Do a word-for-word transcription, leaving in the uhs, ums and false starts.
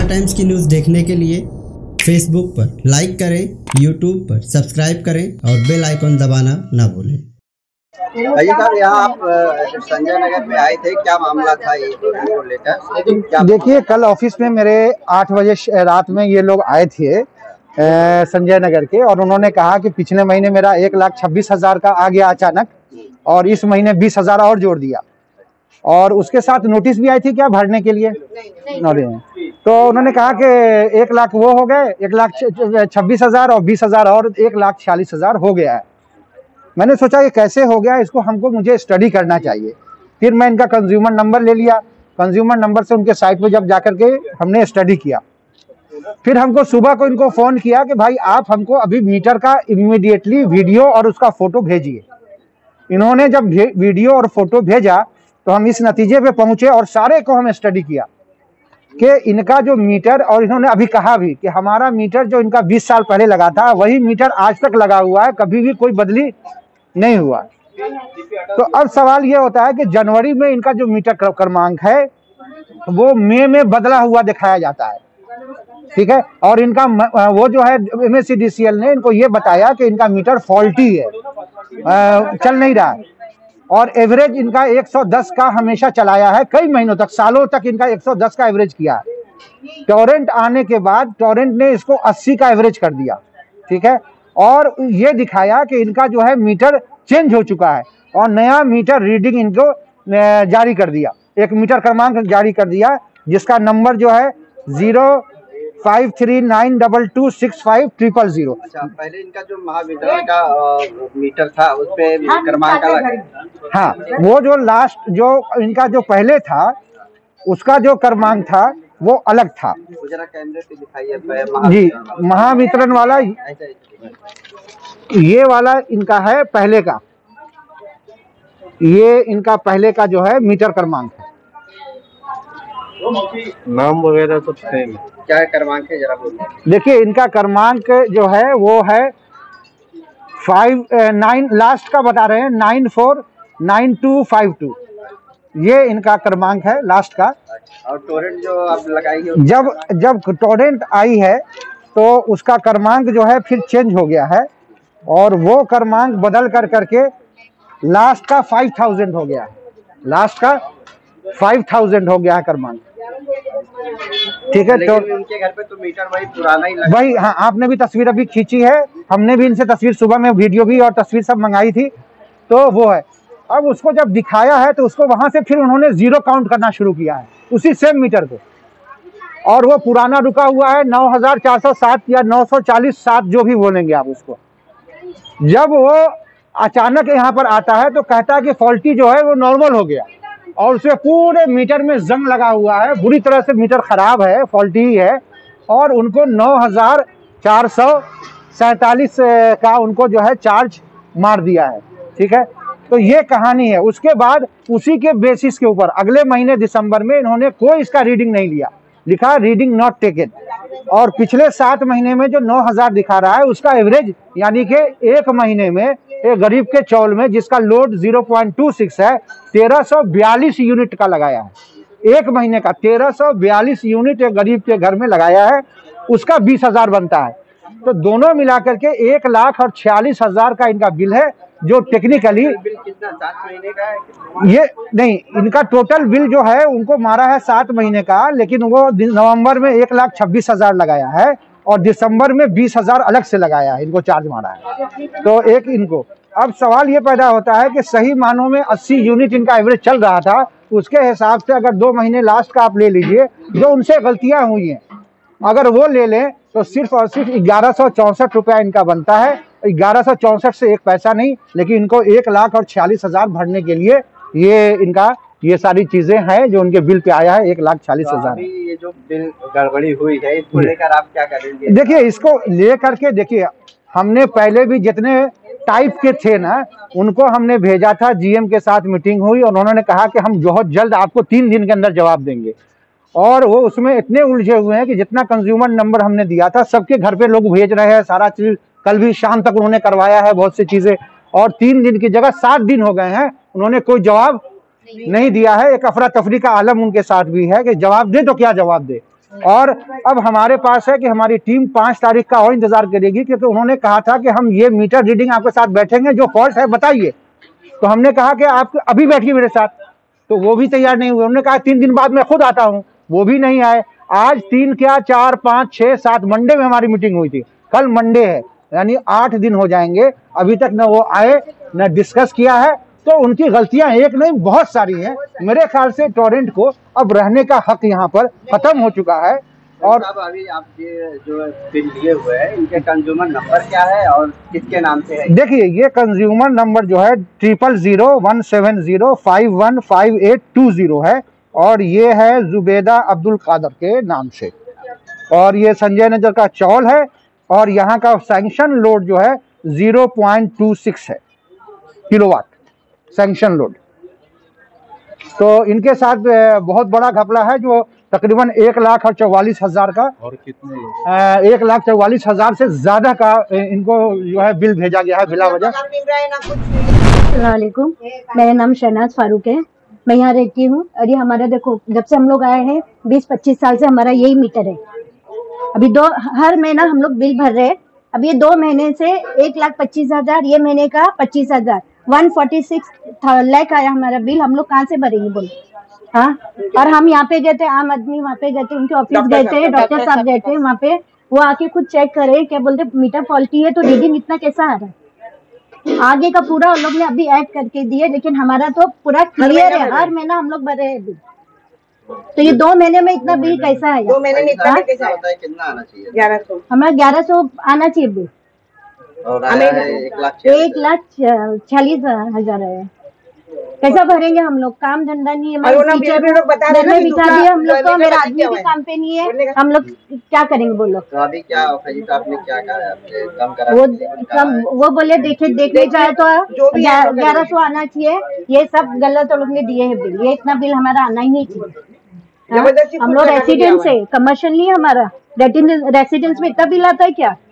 India times की news देखने के लिए फेसबुक पर लाइक करें, यूट्यूब पर सब्सक्राइब करें और बेल आइकन दबाना ना भूलें। भाई साहब, यहाँ आप संजय नगर में आए थे, क्या मामला था ये को लेकर? देखिए, कल ऑफिस में मेरे आठ बजे रात में ये लोग आए थे संजय नगर के, और उन्होंने कहा कि पिछले महीने मेरा एक लाख छब्बीस हजार का आ गया अचानक, और इस महीने बीस हजार और जोड़ दिया, और उसके साथ नोटिस भी आई थी क्या भरने के लिए। तो उन्होंने कहा कि एक लाख वो हो गए, एक लाख छब्बीस हजार और बीस हजार और एक लाख छियालीस हजार हो गया है। मैंने सोचा कि कैसे हो गया, इसको हमको मुझे स्टडी करना चाहिए। फिर मैं इनका कंज्यूमर नंबर ले लिया, कंज्यूमर नंबर से उनके साइट पे जब जाकर के हमने स्टडी किया, फिर हमको सुबह को इनको फ़ोन किया कि भाई आप हमको अभी मीटर का इमीडिएटली वीडियो और उसका फ़ोटो भेजिए। इन्होंने जब वीडियो और फोटो भेजा तो हम इस नतीजे पे पहुंचे, और सारे को हम स्टडी किया कि इनका जो मीटर, और इन्होंने अभी कहा भी कि हमारा मीटर जो इनका बीस साल पहले लगा था वही मीटर आज तक लगा हुआ है, कभी भी कोई बदली नहीं हुआ। तो अब सवाल ये होता है कि जनवरी में इनका जो मीटर क्रमांक है वो मई में बदला हुआ दिखाया जाता है, ठीक है, और इनका वो जो है M S C D C L ने इनको ये बताया कि इनका मीटर फॉल्टी है, चल नहीं रहा है, और एवरेज इनका एक सौ दस का हमेशा चलाया है, कई महीनों तक, सालों तक इनका एक सौ दस का एवरेज किया है। टोरेंट आने के बाद टोरेंट ने इसको अस्सी का एवरेज कर दिया, ठीक है, और ये दिखाया कि इनका जो है मीटर चेंज हो चुका है, और नया मीटर रीडिंग इनको जारी कर दिया, एक मीटर क्रमांक जारी कर दिया जिसका नंबर जो है zero five three nine double two six five triple zero. अच्छा, पहले इनका जो महावितरण का मीटर था उस पे क्रमांक अलग है। हाँ, वो जो लास्ट जो इनका जो पहले था उसका जो क्रमांक था वो अलग था। जरा कैमरे पे दिखाइए जी, महावितरण वाला ये वाला इनका है पहले का, ये इनका पहले का जो है मीटर क्रमांक है। नाम वगैरह सब सेम है, क्या क्रमांक है जरा बोलिए। देखिए, इनका क्रमांक जो है वो है फाइव नाइन, लास्ट का बता रहे हैं nine four nine two five two, ये इनका क्रमांक है लास्ट का। और टोरेंट जो आप लगाई है, जब जब टोरेंट आई है तो उसका क्रमांक जो है फिर चेंज हो गया है, और वो क्रमांक बदल कर करके लास्ट का फाइव थाउजेंड हो गया है, लास्ट का फाइव थाउजेंड हो गया है क्रमांक, ठीक है। तो उनके घर पे तो मीटर वही पुराना ही लगा। वही, हाँ, आपने भी तस्वीर अभी खींची है, हमने भी इनसे तस्वीर सुबह में वीडियो भी और तस्वीर सब मंगाई थी, तो वो है। अब उसको जब दिखाया है तो उसको वहां से फिर उन्होंने जीरो काउंट करना शुरू किया है उसी सेम मीटर को, और वो पुराना रुका हुआ है नौ हजार चार सौ सात या नौ सौ चालीस सात, जो भी बोलेंगे आप उसको। जब वो अचानक यहाँ पर आता है तो कहता है कि फॉल्टी जो है वो नॉर्मल हो गया, और उसमें पूरे मीटर में जंग लगा हुआ है, बुरी तरह से मीटर खराब है, फॉल्टी ही है, और उनको नौ हजार चार सौ सैतालीस का उनको जो है चार्ज मार दिया है, ठीक है। तो ये कहानी है। उसके बाद उसी के बेसिस के ऊपर अगले महीने दिसंबर में इन्होंने कोई इसका रीडिंग नहीं लिया, लिखा रीडिंग नॉट टेकन, और पिछले सात महीने में जो नौ हजार दिखा रहा है उसका एवरेज, यानी कि एक महीने में एक गरीब के चौल में जिसका load zero point two six है, तेरह सौ बयालीस यूनिट का लगाया है, एक महीने का तेरह सौ बयालीस यूनिट एक गरीब के घर में लगाया है, उसका बीस हजार बनता है। तो दोनों मिलाकर के एक लाख और छियालीस हजार का इनका बिल है, जो टेक्निकली कितना सात महीने का है? ये नहीं, इनका टोटल बिल जो है उनको मारा है सात महीने का, लेकिन वो नवंबर में एक लाख छब्बीस हजार लगाया है और दिसंबर में बीस हजार अलग से लगाया है, इनको चार्ज मारा है। तो एक इनको अब सवाल ये पैदा होता है कि सही मानों में अस्सी यूनिट इनका एवरेज चल रहा था, उसके हिसाब से अगर दो महीने लास्ट का आप ले लीजिए, जो उनसे गलतियां हुई हैं अगर वो ले लें तो सिर्फ और सिर्फ ग्यारह सौ चौंसठ रुपया इनका बनता है। ग्यारह सौ चौंसठ से एक पैसा नहीं, लेकिन इनको एक लाख और छियालीस हजार भरने के लिए ये इनका ये सारी चीजें हैं जो उनके बिल पे आया है, एक लाख चालीस हजार। ये जो बिल गड़बड़ी हुई है इसको लेकर आप क्या करेंगे? देखिए, इसको लेकर के देखिए, हमने पहले भी जितने टाइप के थे ना उनको हमने भेजा था, जीएम के साथ मीटिंग हुई और उन्होंने कहा कि हम बहुत जल्द आपको तीन दिन के अंदर जवाब देंगे, और वो उसमें इतने उलझे हुए हैं कि जितना कंज्यूमर नंबर हमने दिया था सबके घर पे लोग भेज रहे हैं, सारा चीज कल भी शाम तक उन्होंने करवाया है बहुत सी चीजें, और तीन दिन की जगह सात दिन हो गए हैं, उन्होंने कोई जवाब नहीं दिया है। एक अफरा तफरी का आलम उनके साथ भी है कि जवाब दे तो क्या जवाब दे। और अब हमारे पास है कि हमारी टीम पांच तारीख का और इंतजार करेगी, क्योंकि उन्होंने कहा था कि हम ये मीटर रीडिंग आपके साथ बैठेंगे, जो फॉल्ट है बताइए। तो हमने कहा कि आप अभी बैठिए मेरे साथ, तो वो भी तैयार नहीं हुए। उन्होंने कहा तीन दिन बाद मैं खुद आता हूँ, वो भी नहीं आए। आज तीन क्या चार पाँच छः सात मंडे में हमारी मीटिंग हुई थी, कल मंडे है, यानी आठ दिन हो जाएंगे, अभी तक न वो आए न डिस्कस किया है। तो उनकी गलतियां एक नहीं बहुत सारी हैं। मेरे ख्याल से टोरेंट को अब रहने का हक यहाँ पर खत्म हो चुका है। और अब अभी आप ये जो बिल लिए हुए हैं, इनके कंज्यूमर नंबर क्या है और किसके नाम से है? देखिए, ये कंज्यूमर नंबर जो है triple zero one seven zero five one five eight two zero है, और ये है जुबेदा अब्दुल कादर के नाम से, और ये संजय नगर का चौल है, और यहाँ का सैंक्शन लोड जो है जीरो पॉइंट टू सिक्स है किलोवाट सैंक्शन लोड। तो इनके साथ बहुत बड़ा घपला है, जो तकरीबन एक लाख और चौवालीस हजार का, और कितने लोग? एक लाख चौवालीस हजार से ज्यादा का इनको जो है बिल भेजा गया है बिला वजह। अस्सलामुअलैकुम, मेरा नाम शहनाज फारूक है, मैं यहाँ रहती हूँ। और ये हमारा देखो, जब से हम लोग आए हैं बीस पच्चीस साल से हमारा यही मीटर है। अभी दो हर महीना हम लोग बिल भर रहे हैं। अब ये दो महीने से एक लाख पच्चीस हजार, ये महीने का पच्चीस हजार, वन फोर्टी सिक्स लाख आया हमारा बिल। हम लोग कहाँ से भरेंगे बोलो? हाँ, और हम यहाँ पे गए थे, आम आदमी वहाँ पे गए थे, उनके ऑफिस गए थे, डॉक्टर साहब गए थे वहाँ पे, वो आके खुद चेक करे, क्या बोलते मीटर फॉल्टी है, तो रीडिंग इतना कैसा आ रहा है? आगे का पूरा उन लोग ने अभी ऐड करके दिए, लेकिन हमारा तो पूरा क्लियर है, हर महीना हम लोग भरे हैं बिल। तो ये दो महीने में इतना बिल कैसा है? दो महीने में इतना कैसा होता है? कितना आना चाहिए? ग्यारह सौ हमारा ग्यारह सौ आना चाहिए बिल, और आया है एक लाख एक लाख छियालीस हजार है। कैसा भरेंगे हम लोग? काम धंधा नहीं है, हमारे टीचर भी लोग बता रहे हैं बिठा दिए हम लोग को, मेरा आदमी भी काम पे नहीं है, हम लोग क्या करेंगे बोलो? तो अभी क्या आपने क्या कहा आपने कम करा? वो कम वो बोले देखे देखने जाए तो ग्यारह सौ आना चाहिए। ये सब गलत लोग ने दिए हैं बिल, ये इतना बिल हमारा आना ही नहीं चाहिए। हम लोग रेसिडेंस है, कमर्शियल नहीं है हमारा। रेसिडेंस में इतना बिल आता है क्या?